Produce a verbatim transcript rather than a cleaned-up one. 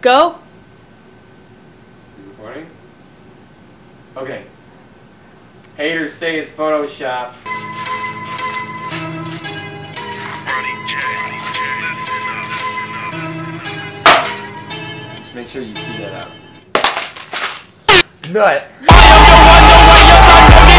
Go. You recording? Okay. Haters say it's Photoshop. Just make sure you key that out. Nut.